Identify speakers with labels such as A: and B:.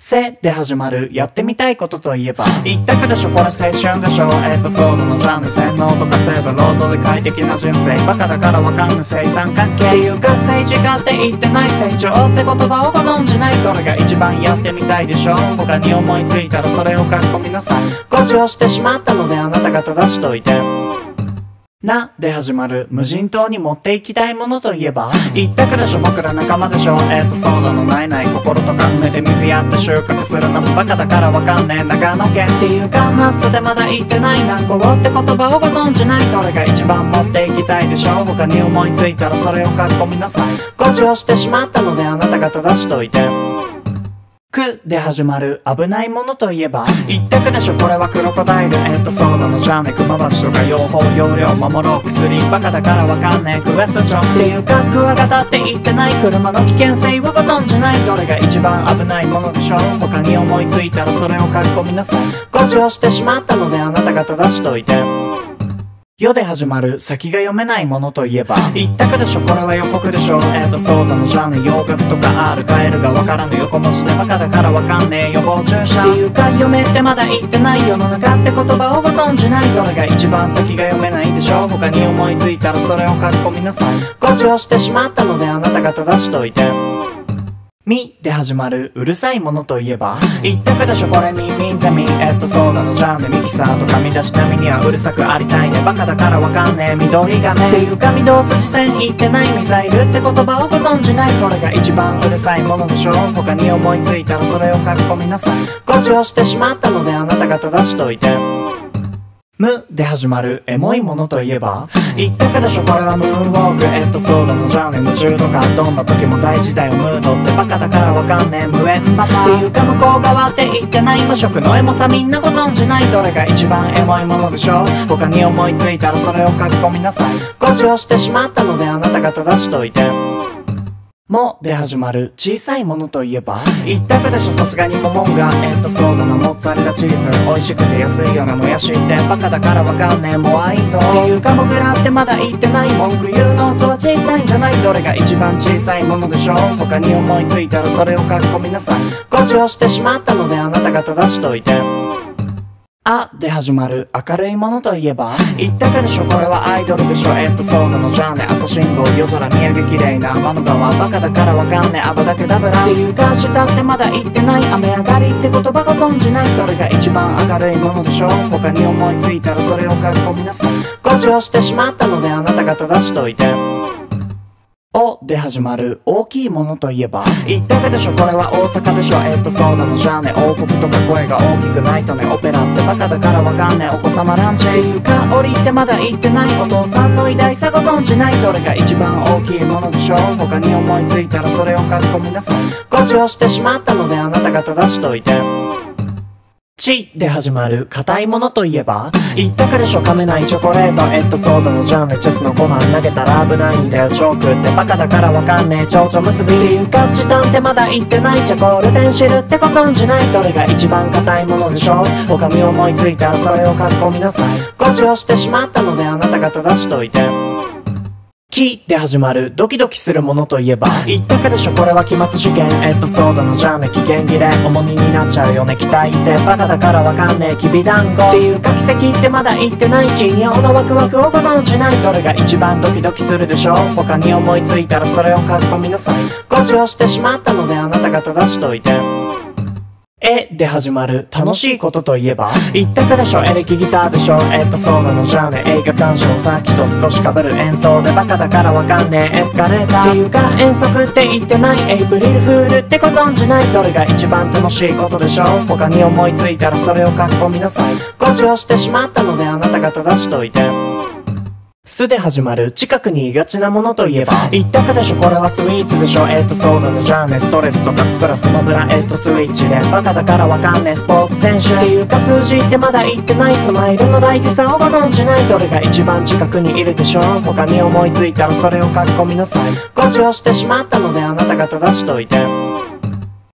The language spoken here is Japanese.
A: せで始まるやってみたいことといえば一択でしょこれ青春でしょソードのジャンル洗脳とか制度労働で快適な人生バカだからわかんない正三角形っていうか政治家って言ってない成長って言葉をご存じないどれが一番やってみたいでしょ他に思いついたらそれを書き込みなさい誤字をしてしまったのであなたが正しといてなで始まる無人島に持っていきたいものといえば一択でしょ僕ら仲間でしょソードのないない心とか目で水やって収穫するナスバカだからわかんねえ長野県っていうか夏でまだ言ってない南高って言葉をご存じないどれが一番持っていきたいでしょ他に思いついたらそれを書き込みなさい誤字をしてしまったのであなたが正しといてくで始まる危ないものといえば一択でしょこれはクロコダイルソードのジャーネクマバチとか用法用量守ろう薬バカだからわかんねえクエスチョンっていうかクワガタって言ってない車の危険性をご存じないどれが一番危ないものでしょ他に思いついたらそれを書き込みなさい誤字をしてしまったのであなたが正しといて世で始まる先が読めないものといえば一択でしょこれは予告でしょソードのジャンル洋楽とか R カエルがわからぬ横文字でバカだからわかんねえ予防注射っていうか読めってまだ言ってない世の中って言葉をご存じないどれが一番先が読めないでしょ他に思いついたらそれを書き込みなさい誤字をしてしまったのであなたが正しといてみで始まるうるさいものといえば一択でしょこれミンゼミソーダのジャンルミキサーとか見出し並みにはうるさくありたいねバカだからわかんねえ緑がねっていうか御堂筋線言ってないミサイルって言葉をご存じないこれが一番うるさいものでしょ他に思いついたらそれを書き込みなさい誤字をしてしまったのであなたが正しといてむで始まるエモいものといえば一択でしょこれはムーンウォークソードのジャンル夢中とかどんな時も大事だよムードってバカだからわかんねえ無縁バタっていうか向こう側って言ってない無色のエモさみんなご存じないどれが一番エモいものでしょ他に思いついたらそれを書き込みなさい誤字をしてしまったのであなたが正しといてもで始まる小さいものといえば一択でしょさすがにモモンガソードのモッツァレラチーズ美味しくて安いようなもやしってバカだからわかんねえもう愛ぞっていうか僕らってまだ言ってない文句言うの器小さいんじゃないどれが一番小さいものでしょ他に思いついたらそれを書き込みなさい誤字をしてしまったのであなたが正しといてあで始まる明るいものといえば一択でしょこれはアイドルでしょソードのジャンル赤信号夜空見上げ綺麗な天の川バカだからわかんねえアバダケダブラっていうか明日ってまだ言ってない雨上がりって言葉ご存じないどれが一番明るいものでしょ他に思いついたらそれを書き込みなさい誤字をしてしまったのであなたが正しといておで始まる大きいものといえば一択でしょこれは大阪でしょソーダのジャーネ王国とか声が大きくないとねオペラってバカだからわかんねえお子様ランチっていうか降りてまだ言ってないお父さんの偉大さご存じないどれが一番大きいものでしょ他に思いついたらそれを書き込みなさい誤字をしてしまったのであなたが正しといてちで始まる硬いものといえば一択でしょ噛めないチョコレートソードのジャンルチェスのコマ投げたら危ないんだよチョークってバカだからわかんねえ蝶々結びっていうかチタンってまだ言ってないチョコールペンシルってご存じないどれが一番硬いものでしょ他に思いついたらそれを書き込みなさい誤字をしてしまったのであなたが正しといてきで始まるドキドキするものといえば一択でしょこれは期末試験ソードのジャンル期限切れ重荷になっちゃうよね期待ってバカだからわかんねえきびだんごっていうか奇跡ってまだ言ってない金曜のワクワクをご存じないどれが一番ドキドキするでしょ他に思いついたらそれを書き込みなさい誤字をしてしまったのであなたが正しといてで始まる楽しいことといえば一択でしょエレキギターでしょソードのジャンル映画鑑賞さっきと少し被る演奏でバカだからわかんねえエスカレーターっていうか遠足って言ってないエイプリルフールってご存じないどれが一番楽しいことでしょ他に思いついたらそれを書き込みなさい誤字をしてしまったのであなたが正しといてすで始まる近くにいがちなものといえば一択でしょこれはスイーツでしょソードのジャンルストレスとかスプラスモブラスイッチでバカだからわかんねえスポーツ選手っていうか数字ってまだ言ってないスマイルの大事さをご存じないどれが一番近くにいるでしょ他に思いついたらそれを書き込みなさい誤字をしてしまったのであなたが正しといて